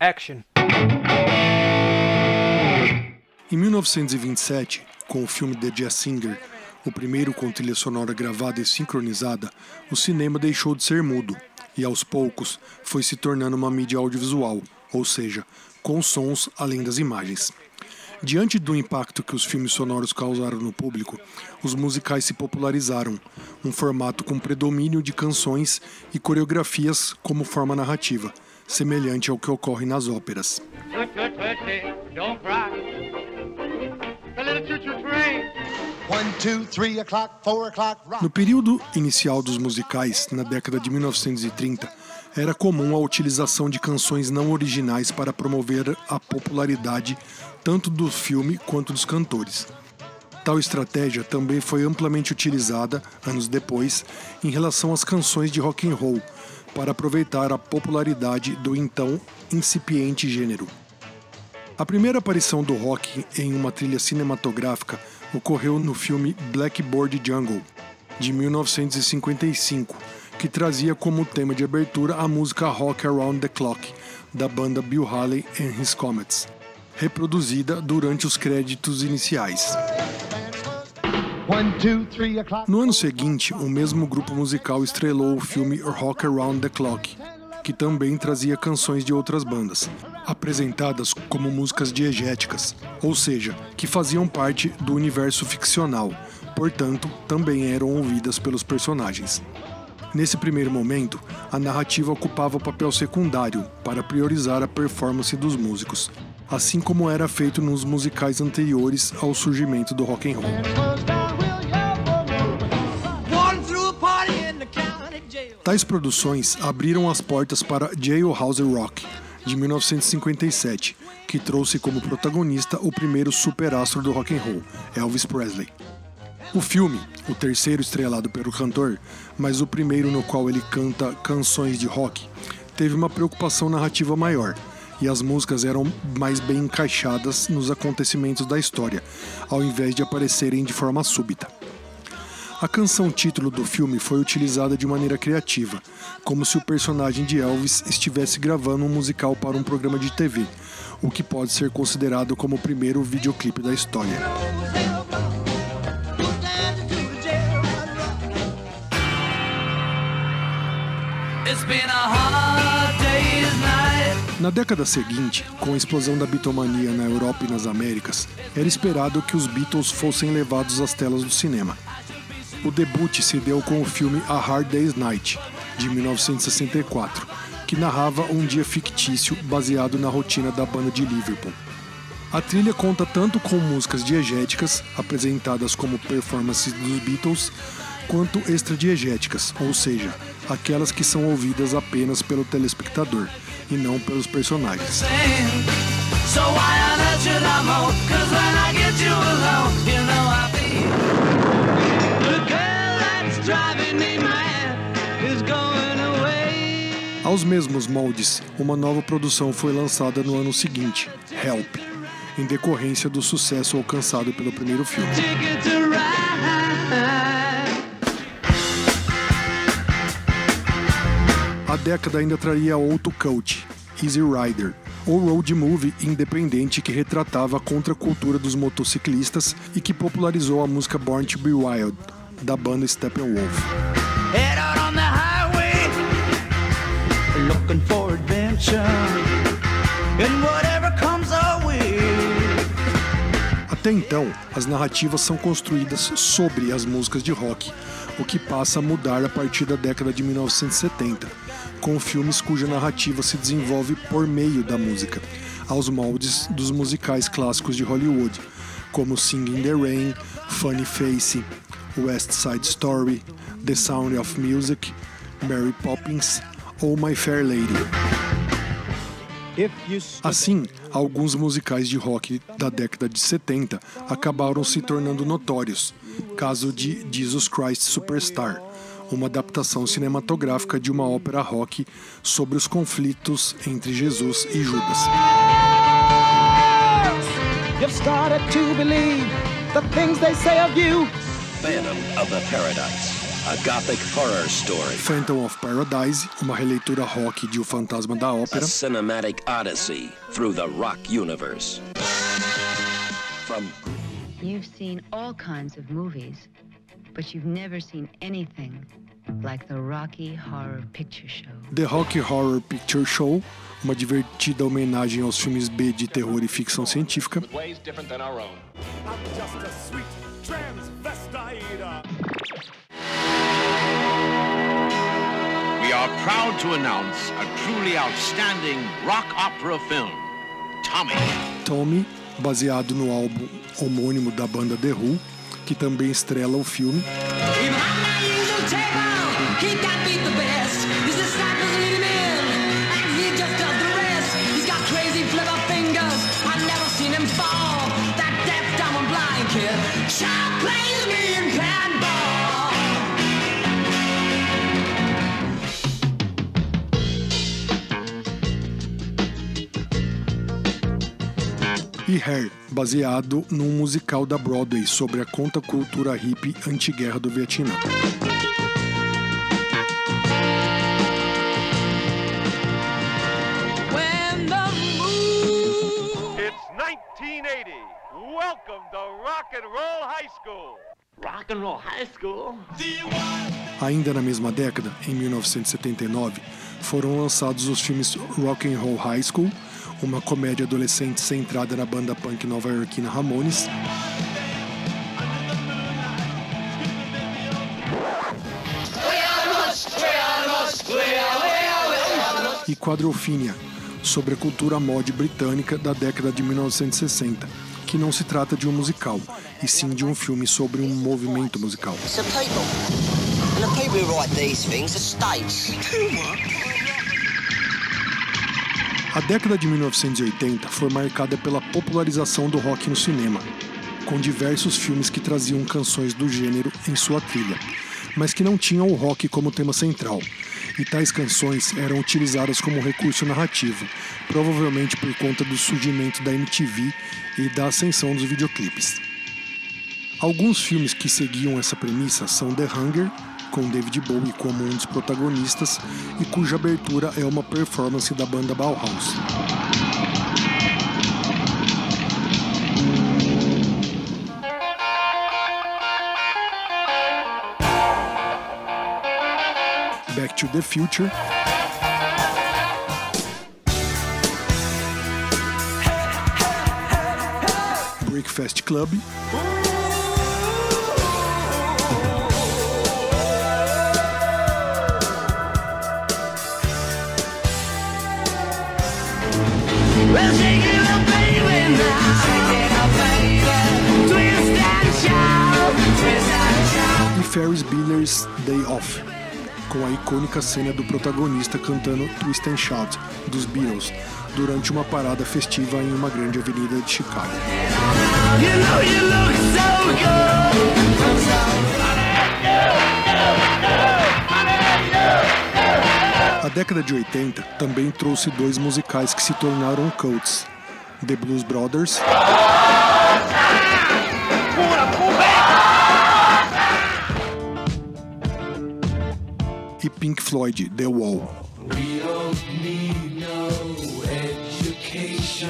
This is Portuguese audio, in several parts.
Action. Em 1927, com o filme The Jazz Singer, o primeiro com trilha sonora gravada e sincronizada, o cinema deixou de ser mudo e, aos poucos, foi se tornando uma mídia audiovisual, ou seja, com sons além das imagens. Diante do impacto que os filmes sonoros causaram no público, os musicais se popularizaram, um formato com predomínio de canções e coreografias como forma narrativa, semelhante ao que ocorre nas óperas. No período inicial dos musicais, na década de 1930, era comum a utilização de canções não originais para promover a popularidade tanto do filme quanto dos cantores. Tal estratégia também foi amplamente utilizada, anos depois, em relação às canções de rock and roll, para aproveitar a popularidade do então incipiente gênero. A primeira aparição do rock em uma trilha cinematográfica ocorreu no filme Blackboard Jungle, de 1955, que trazia como tema de abertura a música Rock Around the Clock, da banda Bill Haley and His Comets, reproduzida durante os créditos iniciais. No ano seguinte, o mesmo grupo musical estrelou o filme Rock Around the Clock, que também trazia canções de outras bandas, apresentadas como músicas diegéticas, ou seja, que faziam parte do universo ficcional, portanto, também eram ouvidas pelos personagens. Nesse primeiro momento, a narrativa ocupava o papel secundário para priorizar a performance dos músicos, assim como era feito nos musicais anteriores ao surgimento do rock and roll. Tais produções abriram as portas para Jailhouse Rock, de 1957, que trouxe como protagonista o primeiro superastro do rock and roll, Elvis Presley. O filme, o terceiro estrelado pelo cantor, mas o primeiro no qual ele canta canções de rock, teve uma preocupação narrativa maior, e as músicas eram mais bem encaixadas nos acontecimentos da história, ao invés de aparecerem de forma súbita. A canção título do filme foi utilizada de maneira criativa, como se o personagem de Elvis estivesse gravando um musical para um programa de TV, o que pode ser considerado como o primeiro videoclipe da história. Na década seguinte, com a explosão da bitomania na Europa e nas Américas, era esperado que os Beatles fossem levados às telas do cinema. O debut se deu com o filme A Hard Day's Night, de 1964, que narrava um dia fictício baseado na rotina da banda de Liverpool. A trilha conta tanto com músicas diegéticas, apresentadas como performances dos Beatles, quanto extradiegéticas, ou seja, aquelas que são ouvidas apenas pelo telespectador, e não pelos personagens. Aos mesmos moldes, uma nova produção foi lançada no ano seguinte, Help, em decorrência do sucesso alcançado pelo primeiro filme. A década ainda traria outro cult, Easy Rider, ou road movie independente que retratava a contracultura dos motociclistas e que popularizou a música Born to Be Wild, da banda Steppenwolf. Até então, as narrativas são construídas sobre as músicas de rock, o que passa a mudar a partir da década de 1970, com filmes cuja narrativa se desenvolve por meio da música, aos moldes dos musicais clássicos de Hollywood, como Singing in the Rain, Funny Face, West Side Story, The Sound of Music, Mary Poppins ou My Fair Lady. Assim, alguns musicais de rock da década de 70 acabaram se tornando notórios, caso de Jesus Christ Superstar, uma adaptação cinematográfica de uma ópera rock sobre os conflitos entre Jesus e Judas. You've started to believe the things they say of you. Phantom of the Paradise. a gothic horror story. Phantom of Paradise, uma releitura rock de O Fantasma da Ópera. A cinematic odyssey through the rock universe. You've seen all kinds of movies, but you've never seen anything like the Rocky Horror Picture Show. The Rocky Horror Picture Show, uma divertida homenagem aos filmes B de terror e ficção científica. We are proud to announce a truly outstanding rock opera film, Tommy, baseado no álbum homônimo da banda The Who, que também estrela o filme. E Hair, baseado num musical da Broadway sobre a contracultura hippie anti-guerra do Vietnã. It's 1980. Welcome to Rock and Roll High School. Rock and Roll High School? Ainda na mesma década, em 1979, foram lançados os filmes Rock and Roll High School, uma comédia adolescente centrada na banda punk nova-iorquina Ramones, e Quadrophenia, sobre a cultura mod britânica da década de 1960, que não se trata de um musical, e sim de um filme sobre um movimento musical. A década de 1980 foi marcada pela popularização do rock no cinema, com diversos filmes que traziam canções do gênero em sua trilha, mas que não tinham o rock como tema central, e tais canções eram utilizadas como recurso narrativo, provavelmente por conta do surgimento da MTV e da ascensão dos videoclipes. Alguns filmes que seguiam essa premissa são The Hunger, com David Bowie como um dos protagonistas e cuja abertura é uma performance da banda Bauhaus. Back to the Future, Breakfast Club, e Ferris Bueller's Day Off, com a icônica cena do protagonista cantando Twist and Shout, dos Beatles, durante uma parada festiva em uma grande avenida de Chicago. A década de 80 também trouxe dois musicais que se tornaram cults, The Blues Brothers e Pink Floyd, The Wall. We don't need no education.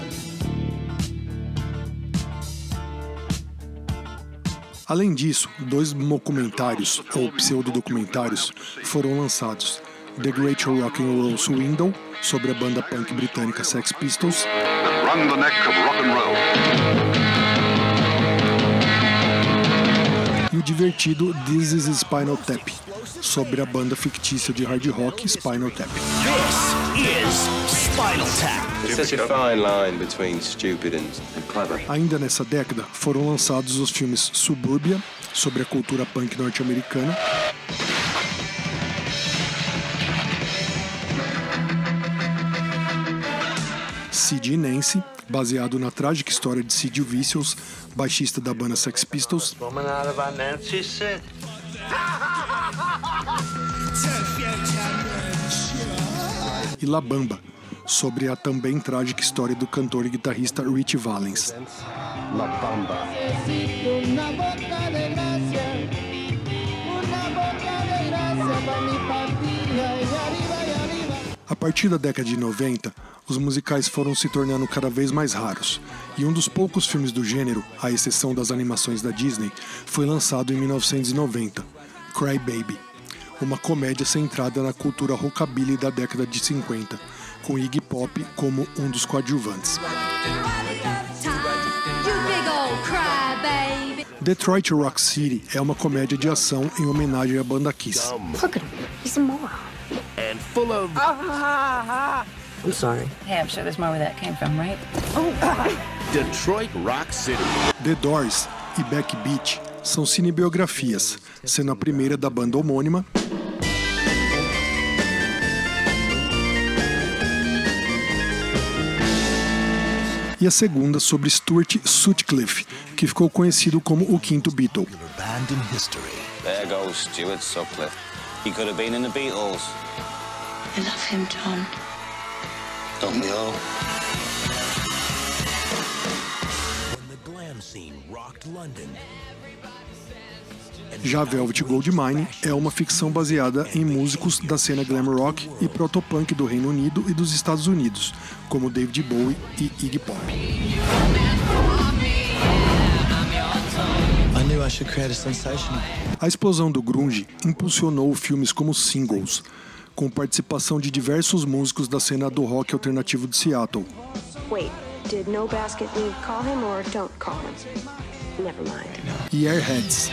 Além disso, dois documentários ou pseudodocumentários foram lançados: The Great Rock and Roll Swindle, sobre a banda punk britânica Sex Pistols, Run the neck of rock and roll. E o divertido This is Spinal Tap, sobre a banda fictícia de hard rock Spinal Tap. This is Spinal Tap. It's such a fine line between stupid and clever. Ainda nessa década, foram lançados os filmes Suburbia, sobre a cultura punk norte-americana, Sid e Nancy, baseado na trágica história de Sid Vicious, baixista da banda Sex Pistols, e La Bamba, sobre a também trágica história do cantor e guitarrista Ritchie Valens. La Bamba. partir da década de 90, os musicais foram se tornando cada vez mais raros, e um dos poucos filmes do gênero, à exceção das animações da Disney, foi lançado em 1990, Cry Baby, uma comédia centrada na cultura rockabilly da década de 50, com Iggy Pop como um dos coadjuvantes. Detroit Rock City é uma comédia de ação em homenagem à banda Kiss. Look at him. He's a moron. And full of... I'm sorry. Hey, I'm sure there's more where that came from, right? Detroit Rock City. The Doors e Backbeat são cinebiografias, sendo a primeira da banda homônima e a segunda sobre Stuart Sutcliffe, que ficou conhecido como o quinto Beatle. There goes Stuart Sutcliffe. He could have been in the Beatles. I love him, John. Don't we all? Já Velvet Goldmine é uma ficção baseada em músicos da cena glam rock e protopunk do Reino Unido e dos Estados Unidos, como David Bowie e Iggy Pop. A explosão do grunge impulsionou filmes como Singles, com participação de diversos músicos da cena do rock alternativo de Seattle. Wait, did No Basket Weave call him or don't call him? Never mind. E Airheads.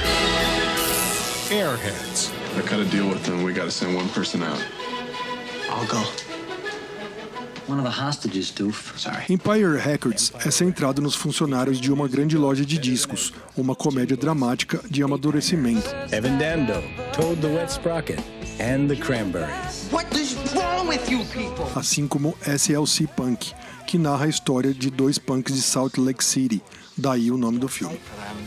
Airheads. I cut a deal with them. We gotta send one person out. I'll go. One of the hostages, doof. Sorry. Empire Records é centrado nos funcionários de uma grande loja de discos, uma comédia dramática de amadurecimento. Evan Dando, Toad the Wet Sprocket, and the Cranberries. What is wrong with you people? Assim como SLC Punk, que narra a história de dois punks de Salt Lake City, daí o nome do filme.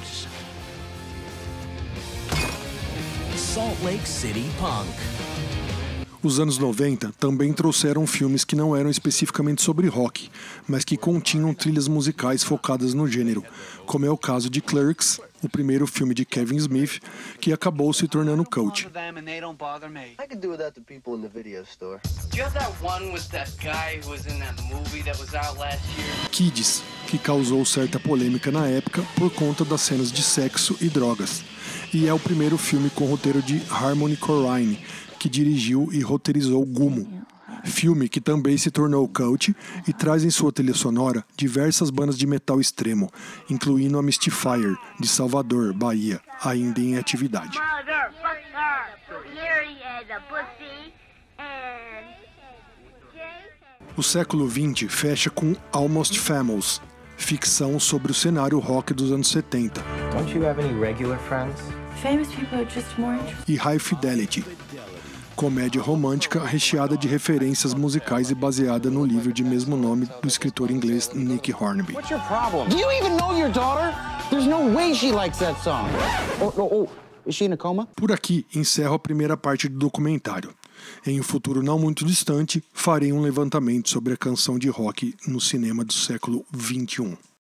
Salt Lake City Punk. Os anos 90 também trouxeram filmes que não eram especificamente sobre rock, mas que continham trilhas musicais focadas no gênero, como é o caso de Clerks, o primeiro filme de Kevin Smith, que acabou se tornando cult. Kids, que causou certa polêmica na época por conta das cenas de sexo e drogas, e é o primeiro filme com roteiro de Harmony Korine, que dirigiu e roteirizou Gumo, filme que também se tornou cult e traz em sua trilha sonora diversas bandas de metal extremo, incluindo a Mystifier, de Salvador, Bahia, ainda em atividade. O século XX fecha com Almost Famous, ficção sobre o cenário rock dos anos 70. Don't you have any regular friends? Famous people are just more interesting. E High Fidelity, comédia romântica recheada de referências musicais e baseada no livro de mesmo nome do escritor inglês Nick Hornby. What's your problem? Do you even know your daughter? There's no way she likes that song. Is she in a coma? Por aqui encerro a primeira parte do documentário. Em um futuro não muito distante, farei um levantamento sobre a canção de rock no cinema do século XXI.